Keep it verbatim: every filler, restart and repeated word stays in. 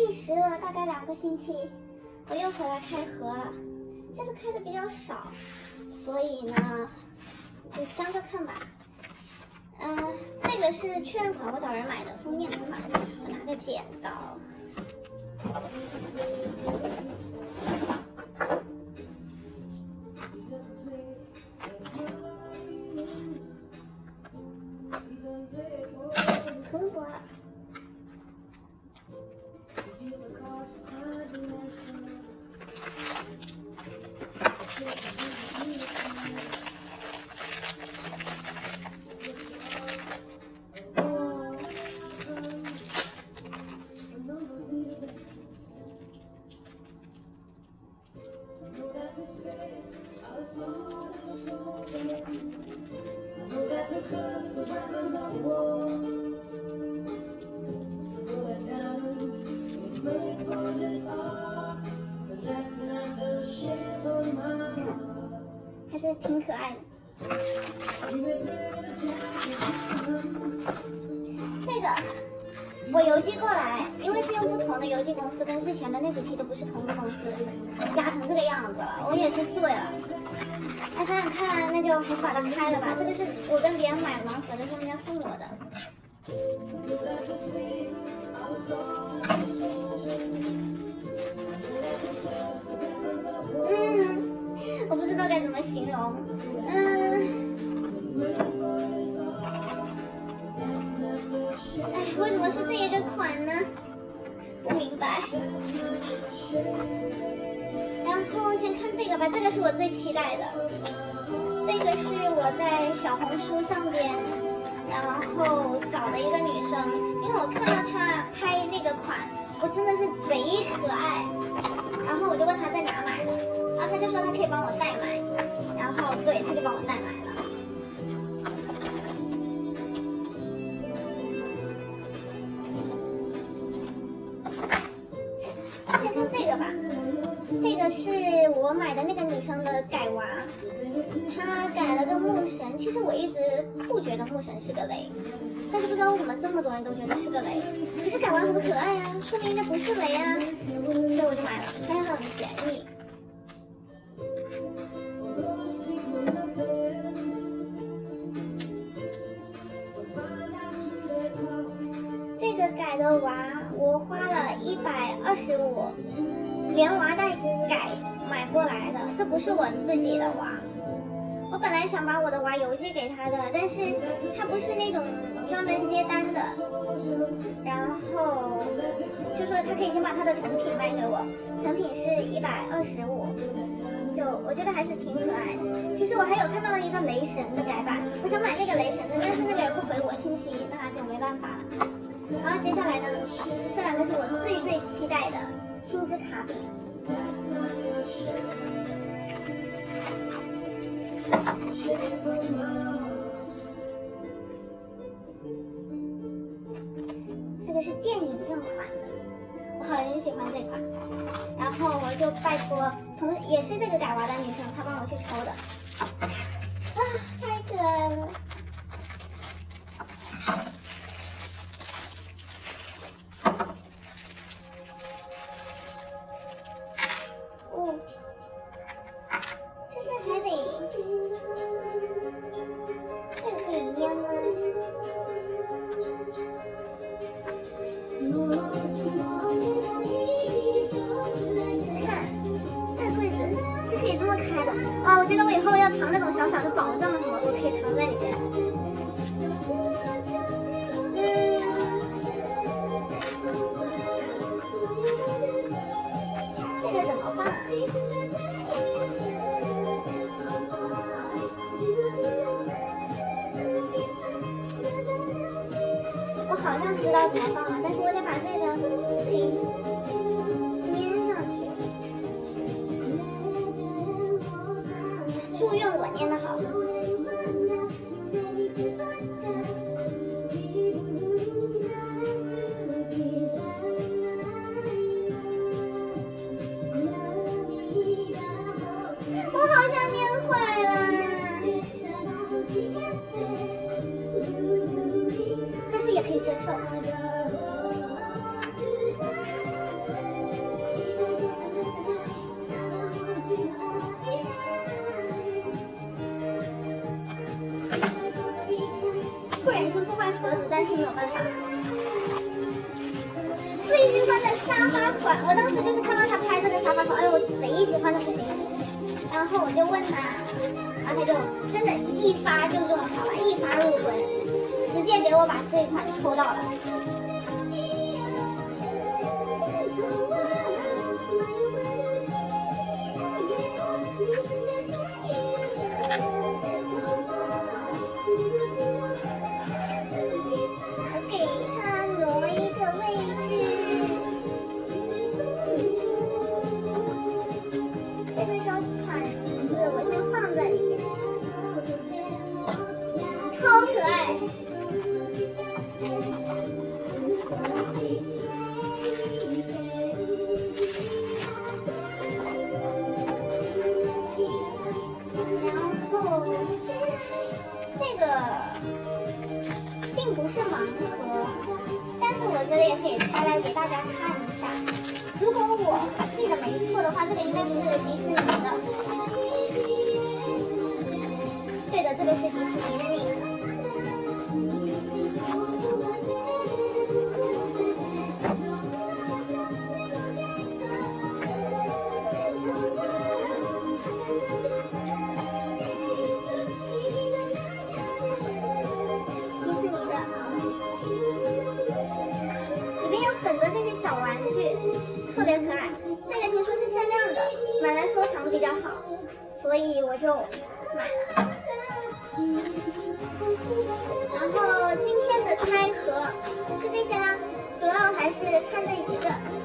历时了大概两个星期，我又回来开盒了，这次开的比较少，所以呢就将就看吧。嗯、呃，这个是确认款，我找人买的封面款，我拿个剪刀。涂服了。还是挺可爱的。这个我邮寄过来，因为是用不同的邮寄公司，跟之前的那几批都不是同一个公司，压成这个样子了，我也是醉了。那想想看，那就还是把它开了吧。这个是我跟别人买盲盒的时候人家送我的。嗯，我不知道该怎么形容。嗯，哎，为什么是这一个款呢？不明白。然后先看这个吧，这个是我最期待的。这个是我在小红书上边，然后找的一个女生，因为我看到她拍那个款，我真的是贼可爱。然后我就问她在哪买的，然后她就说她可以帮我代买，然后对，她就帮我代买了。先看这个吧。这个是我买的那个女生的改娃，她改了个牧神。其实我一直不觉得牧神是个雷，但是不知道为什么这么多人都觉得是个雷。可是改娃很可爱呀、啊，说明应该不是雷啊，所以我就买了，还很便宜。这个改的娃我花了一百二十五。连娃带改买过来的，这不是我自己的娃。我本来想把我的娃邮寄给他的，但是他不是那种专门接单的，然后就说他可以先把他的成品卖给我，成品是一百二十五，就我觉得还是挺可爱的。其实我还有看到了一个雷神的改版，我想买那个雷神的，但是那个人不回我信息，那就没办法了。然后接下来呢，这两个是我最最期待的。星之卡比，这个是电影院款的，我很喜欢这款。然后我就拜托同也是这个改娃的女生，她帮我去抽的。啊，太可爱了！哇，我觉得我以后要藏那种小小的宝藏什么，我可以藏在里面。嗯，这个怎么放啊？我好像知道怎么放了，但是我得把这个给粘上去。祝愿我念得好。我好像念坏了，但是也可以接受。 但是没有办法。最喜欢的沙发款，我当时就是看到他拍这个沙发款，哎呦，我贼喜欢的不行。然后我就问他，然后他就真的一发就中了，好吧，一发入魂，直接给我把这一款抽到了。超可爱！然后这个并不是盲盒，但是我觉得也可以拆来给大家看一下。如果我记得没错的话，这个应该是迪士尼的。对的，这个是迪士尼的那个。小玩具特别可爱，这个听说是限量的，买来收藏比较好，所以我就买了。然后今天的拆盒就这些啦，主要还是看这几个。